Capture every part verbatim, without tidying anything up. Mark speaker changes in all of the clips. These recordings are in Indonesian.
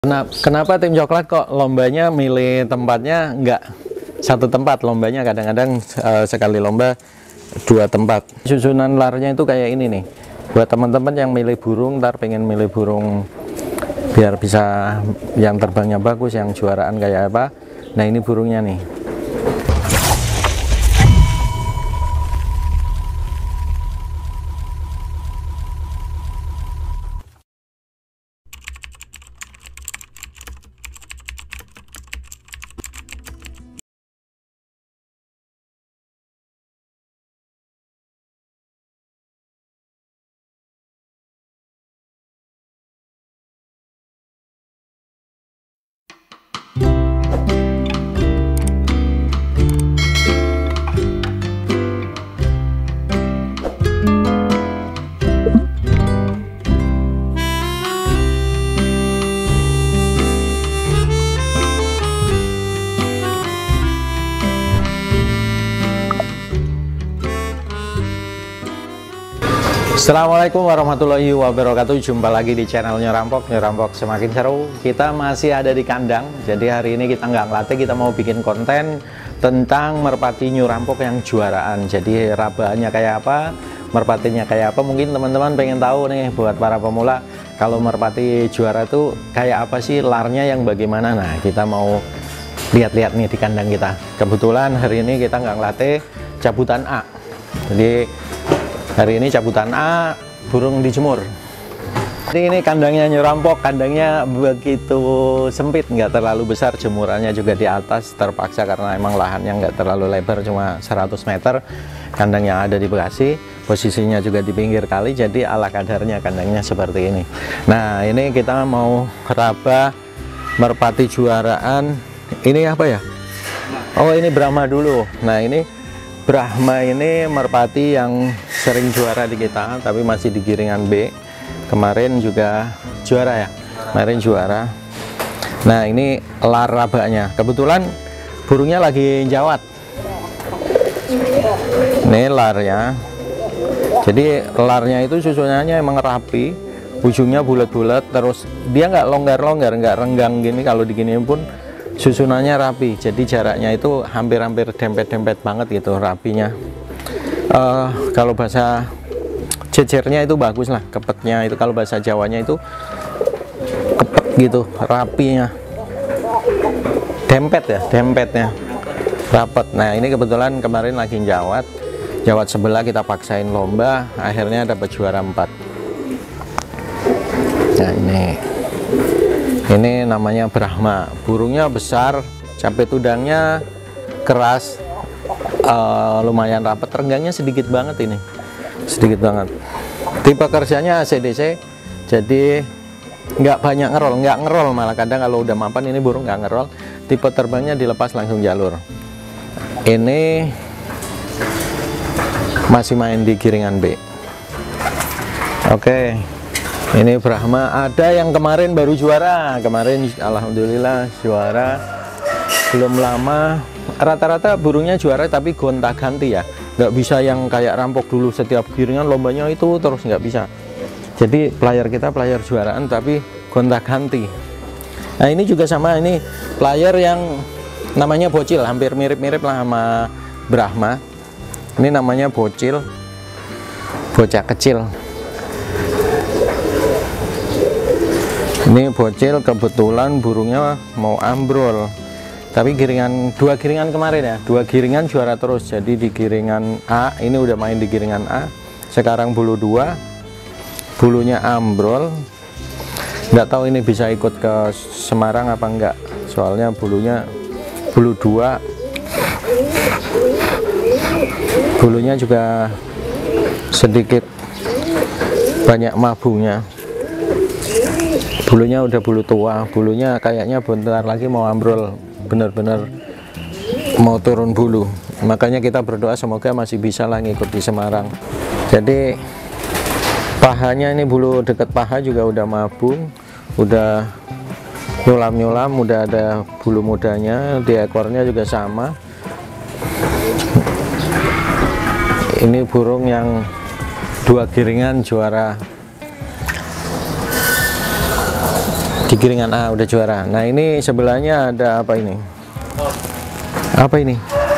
Speaker 1: Kenapa, kenapa tim coklat kok lombanya milih tempatnya nggak satu tempat? Lombanya kadang-kadang uh, sekali lomba dua tempat. Susunan larnya itu kayak ini nih. Buat teman-teman yang milih burung, ntar pengen milih burung biar bisa yang terbangnya bagus, yang juaraan kayak apa. Nah ini burungnya nih. Assalamualaikum warahmatullahi wabarakatuh. Jumpa lagi di channel Nyerampok. Nyerampok semakin seru. Kita masih ada di kandang. Jadi hari ini kita nggak ngelatih, kita mau bikin konten tentang merpati Nyerampok yang juaraan. Jadi rabaannya kayak apa, merpatinya kayak apa. Mungkin teman-teman pengen tahu nih buat para pemula, kalau merpati juara tuh kayak apa sih, larnya yang bagaimana. Nah kita mau lihat-lihat nih di kandang kita. Kebetulan hari ini kita nggak ngelatih, cabutan A. Jadi hari ini cabutan A, burung dijemur. Jadi ini kandangnya Nyerampok, kandangnya begitu sempit, nggak terlalu besar, jemurannya juga di atas, terpaksa karena emang lahannya nggak terlalu lebar, cuma seratus meter. Kandang yang ada di Bekasi, posisinya juga di pinggir kali, jadi ala kadarnya kandangnya seperti ini. Nah ini kita mau raba merpati juaraan, ini apa ya? Oh ini Brahma dulu. Nah ini Brahma ini merpati yang sering juara di kita, tapi masih di giringan B. Kemarin juga juara ya, kemarin juara. Nah ini lar rabanya, kebetulan burungnya lagi jawat. Ini larnya. Jadi larnya itu susunannya emang rapi, ujungnya bulat-bulat, terus dia nggak longgar-longgar, nggak renggang gini. Kalau diginiin pun susunannya rapi, jadi jaraknya itu hampir-hampir dempet-dempet banget gitu rapinya. Uh, kalau bahasa cecernya itu bagus lah, kepetnya itu, kalau bahasa Jawanya itu kepet gitu, rapinya, dempet ya, dempetnya rapet. Nah ini kebetulan kemarin lagi jawat, jawat sebelah kita paksain lomba, akhirnya dapat juara empat. Nah ini ini namanya Brahma, burungnya besar, capit udangnya keras, uh, lumayan rapat, renggangnya sedikit banget, ini sedikit banget. Tipe kerjanya A C D C, jadi nggak banyak ngerol, nggak ngerol malah kadang kalau udah mapan ini burung nggak ngerol. Tipe terbangnya dilepas langsung jalur. Ini masih main di giringan B. Oke. Ini Brahma, ada yang kemarin baru juara, kemarin alhamdulillah juara, belum lama. Rata-rata burungnya juara tapi gonta-ganti ya, nggak bisa yang kayak Rampok dulu setiap giringan lombanya itu terus, nggak bisa. Jadi player kita player juaraan tapi gonta-ganti. Nah ini juga sama, ini player yang namanya Bocil, hampir mirip-mirip lah sama Brahma. Ini namanya Bocil, bocah kecil. Ini Bocil, kebetulan burungnya mau ambrol, tapi giringan dua giringan kemarin ya, dua giringan juara terus. Jadi di giringan A ini udah main di giringan A, sekarang bulu dua, bulunya ambrol. Nggak tahu ini bisa ikut ke Semarang apa enggak, soalnya bulunya bulu dua, bulunya juga sedikit banyak mabunya. Bulunya udah bulu tua, bulunya kayaknya bentar lagi mau ambrol, bener-bener mau turun bulu. Makanya kita berdoa semoga masih bisa lah ngikut di Semarang. Jadi pahanya ini, bulu deket paha juga udah mabung, udah nyulam-nyulam, udah ada bulu mudanya, di ekornya juga sama. Ini burung yang dua giringan juara Di giringan A udah juara. Nah ini sebelahnya ada apa ini? Apa ini?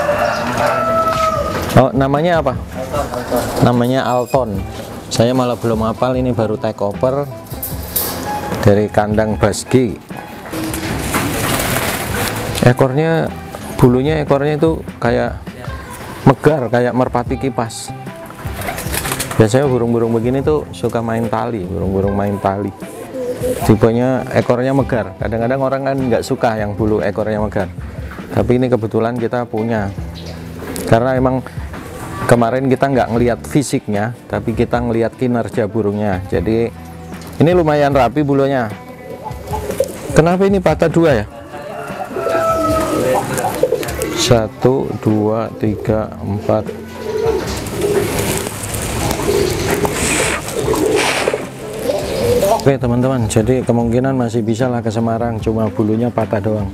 Speaker 1: Oh namanya apa? Namanya Alton. Saya malah belum hafal, ini baru take over dari kandang Basgi. Ekornya, bulunya ekornya itu kayak megar, kayak merpati kipas. Biasanya burung-burung begini tuh suka main tali, burung-burung main tali. Tipenya ekornya megar. Kadang-kadang orang kan nggak suka yang bulu ekornya megar, tapi ini kebetulan kita punya, karena emang kemarin kita nggak ngelihat fisiknya, tapi kita ngelihat kinerja burungnya. Jadi ini lumayan rapi bulunya. Kenapa ini patah dua ya? Satu, dua, tiga, empat. Oke teman-teman, jadi kemungkinan masih bisa lah ke Semarang, cuma bulunya patah doang.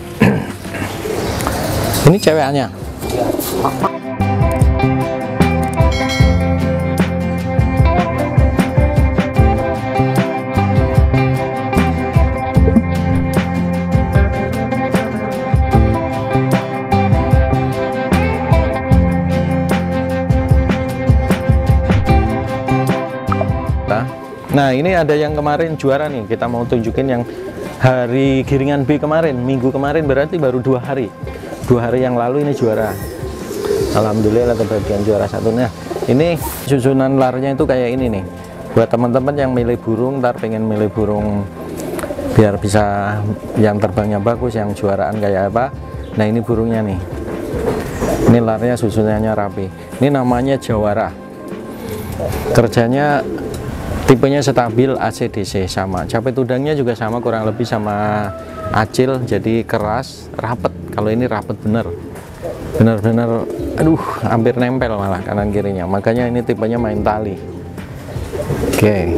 Speaker 1: Ini ceweknya. Nah ini ada yang kemarin juara nih, kita mau tunjukin yang hari giringan B kemarin, minggu kemarin, berarti baru dua hari dua hari yang lalu ini juara. Alhamdulillah kebagian juara satu. Nah ini susunan larnya itu kayak ini nih, buat teman-teman yang milih burung, ntar pengen milih burung biar bisa yang terbangnya bagus, yang juaraan kayak apa. Nah ini burungnya nih, ini larnya susunannya rapi. Ini namanya Jawara, kerjanya tipenya stabil, A C D C sama, capit udangnya juga sama, kurang lebih sama Acil, jadi keras, rapet. Kalau ini rapet bener, bener-bener, aduh, hampir nempel malah kanan kirinya. Makanya ini tipenya main tali. Oke,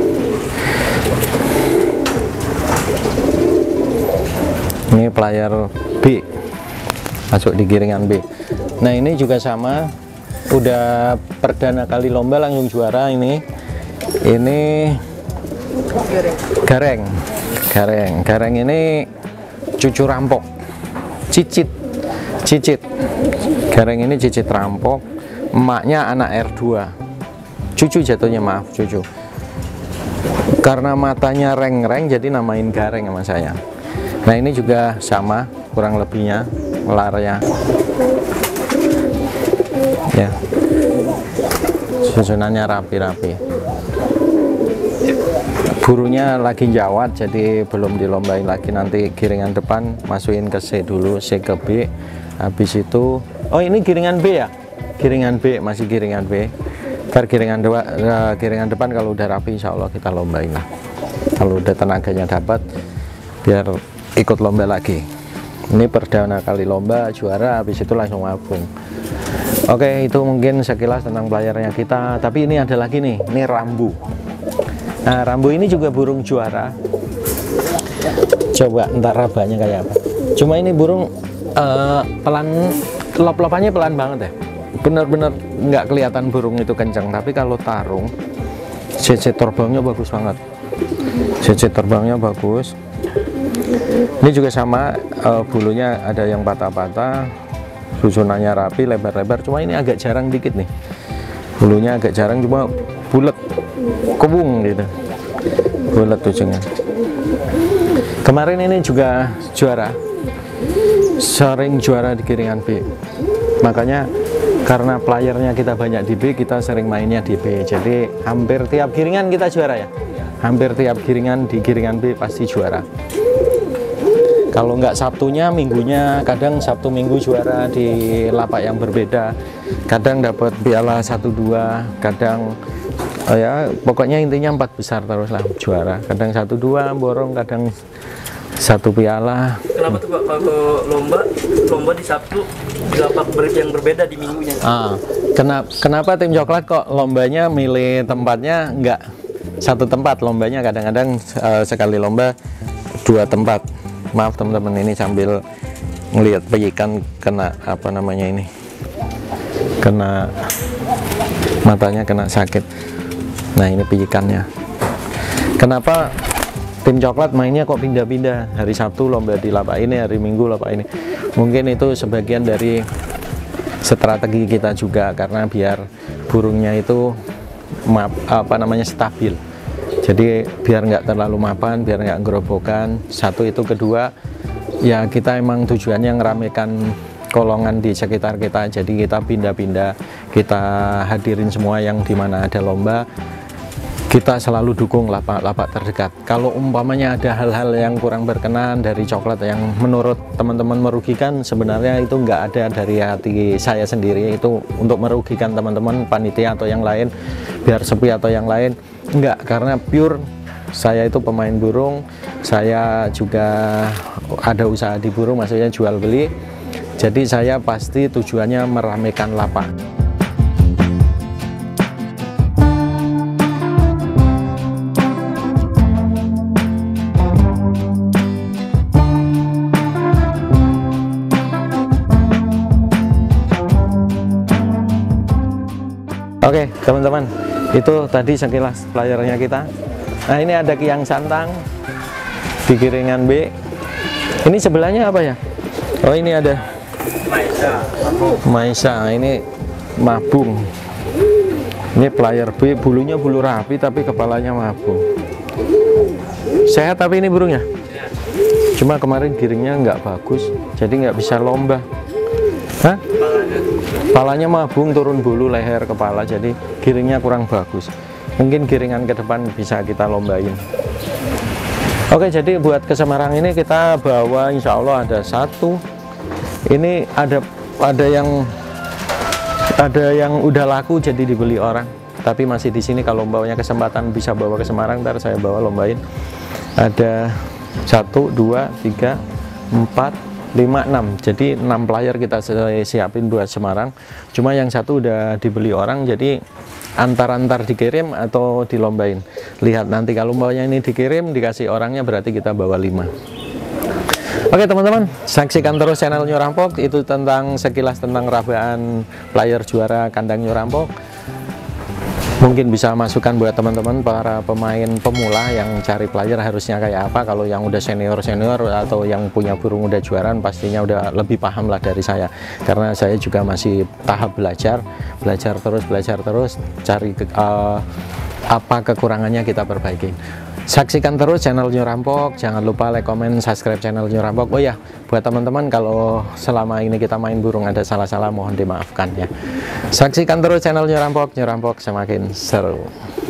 Speaker 1: ini player B, masuk di giringan B. Nah ini juga sama, udah perdana kali lomba langsung juara ini. Ini gareng, gareng, gareng ini cucu rampok, cicit, cicit. Gareng ini cicit rampok, emaknya anak R dua, cucu jatuhnya, maaf cucu. Karena matanya reng-reng jadi namain gareng sama saya. Nah ini juga sama, kurang lebihnya larnya. Ya, susunannya rapi-rapi. Burunya lagi jawat, jadi belum dilombain lagi. Nanti giringan depan masukin ke C dulu, C ke B. Habis itu, oh ini giringan B ya? Giringan B, masih giringan B. Ntar giringan, dua, uh, giringan depan kalau udah rapi insya Allah kita lombain lah. Kalau udah tenaganya dapat, biar ikut lomba lagi. Ini perdana kali lomba, juara, habis itu langsung mabung. Oke, itu mungkin sekilas tentang playernya kita. Tapi ini ada lagi nih, ini rambu. Nah rambu ini juga burung juara. Coba entar rabanya kayak apa. Cuma ini burung uh, pelan, lop-lopannya pelan banget ya. Bener-bener nggak kelihatan burung itu kencang. Tapi kalau tarung, C C terbangnya bagus banget. C C terbangnya bagus. Ini juga sama, uh, bulunya ada yang patah-patah, susunannya rapi, lebar-lebar. Cuma ini agak jarang dikit nih. Bulunya agak jarang, cuma bulat, kebung gitu, bulat ujungnya. Kemarin ini juga juara, sering juara di giringan B. Makanya karena playernya kita banyak di B, kita sering mainnya di B. Jadi hampir tiap giringan kita juara ya. Hampir tiap giringan di giringan B pasti juara. Kalau nggak Sabtunya, minggunya, kadang Sabtu Minggu juara di lapak yang berbeda. Kadang dapat piala satu dua, kadang oh ya pokoknya intinya empat besar terus lah juara. Kadang satu dua borong, kadang satu piala.
Speaker 2: Kenapa tuh Pak kalau lomba lomba di Sabtu di lapak yang berbeda di minggunya?
Speaker 1: Ah, kenapa kenapa tim coklat kok lombanya milih tempatnya nggak satu tempat? Lombanya kadang-kadang uh, sekali lomba dua tempat. Maaf teman-teman, ini sambil ngelihat peyikan kena apa namanya ini, kena matanya, kena sakit. Nah ini peyikannya. Kenapa tim coklat mainnya kok pindah-pindah, hari Sabtu lomba di lapak ini, hari Minggu lapak ini. Mungkin itu sebagian dari strategi kita juga, karena biar burungnya itu map, apa namanya stabil, jadi biar nggak terlalu mapan, biar nggak gerobokan. Satu itu, kedua ya kita emang tujuannya ngeramekan kolongan di sekitar kita, jadi kita pindah-pindah, kita hadirin semua yang dimana ada lomba, kita selalu dukung lapak-lapak terdekat. Kalau umpamanya ada hal-hal yang kurang berkenan dari coklat yang menurut teman-teman merugikan, sebenarnya itu nggak ada dari hati saya sendiri, itu untuk merugikan teman-teman panitia atau yang lain, biar sepi atau yang lain, enggak, karena pure saya itu pemain burung, saya juga ada usaha di burung, maksudnya jual beli, jadi saya pasti tujuannya meramaikan lapak. Oke teman-teman, itu tadi sekilas playernya kita. Nah ini ada Kiang Santang di Giringan B. Ini sebelahnya apa ya? Oh ini ada Maisa, Maisa. Ini mabung. Ini player B, bulunya bulu rapi tapi kepalanya mabung. Sehat tapi ini burungnya? Cuma kemarin giringnya nggak bagus, jadi nggak bisa lomba. Hah? Kepalanya mabung, turun bulu, leher, kepala, jadi giringnya kurang bagus. Mungkin giringan ke depan bisa kita lombain. Oke, jadi buat ke Semarang ini kita bawa insya Allah ada satu. Ini ada ada yang ada yang udah laku jadi dibeli orang. Tapi masih di sini, kalau lombanya kesempatan bisa bawa ke Semarang, ntar saya bawa lombain. Ada satu, dua, tiga, empat, lima, enam. Jadi enam player kita siapin buat Semarang. Cuma yang satu udah dibeli orang, jadi antar-antar dikirim atau dilombain. Lihat nanti kalau lombanya ini dikirim, dikasih orangnya, berarti kita bawa lima. Oke teman-teman, saksikan terus channel New Rampok. Itu tentang sekilas tentang rabaan player juara kandang New Rampok. Mungkin bisa masukan buat teman-teman para pemain pemula yang cari player harusnya kayak apa. Kalau yang udah senior-senior atau yang punya burung udah juaraan, pastinya udah lebih paham lah dari saya. Karena saya juga masih tahap belajar, belajar terus, belajar terus, cari ke, uh, apa kekurangannya kita perbaiki. Saksikan terus channel New Rampok, jangan lupa like, comment, subscribe channel New Rampok. Oh ya, buat teman-teman kalau selama ini kita main burung ada salah-salah mohon dimaafkan ya. Saksikan terus channel New Rampok, New Rampok semakin seru.